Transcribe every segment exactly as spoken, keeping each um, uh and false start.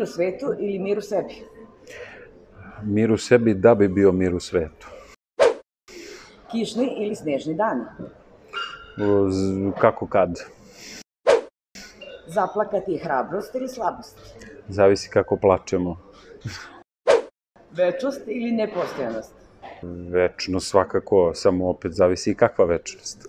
Mir u svetu ili mir u sebi? Mir u sebi da bi bio mir u svetu. Kišni ili snežni dani? Z- Kako kad? Zaplakati je hrabrost ili slabost? Zavisi kako plačemo. Večnost ili nepostojanost? Večno svakako, samo opet zavisi i kakva večnost.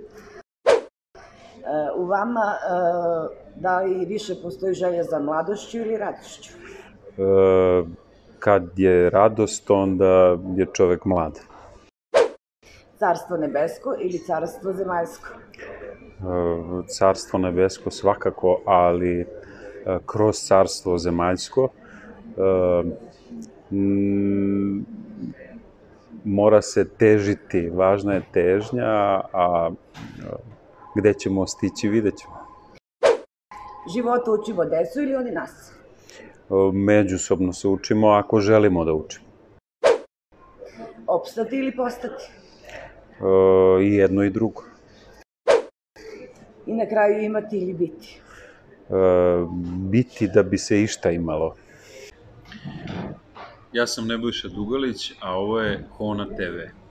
E, u vama e, da li više postoji želja za mladošću ili radošću? E, Kad je radost, onda je čovek mlad. Carstvo nebesko ili carstvo zemaljsko? E, Carstvo nebesko svakako, ali e, kroz carstvo zemaljsko e, m, mora se težiti, važna je težnja, a e, gde ćemo stići, vidjet ćemo. Život učimo decu ili oni nas? E, Međusobno se učimo ako želimo da učimo. Opstati ili postati? E, I jedno i drugo. I na kraju imati ili biti? E, Biti da bi se išta imalo. Ja sam Nebojša Dugalić, a ovo je Hona te ve.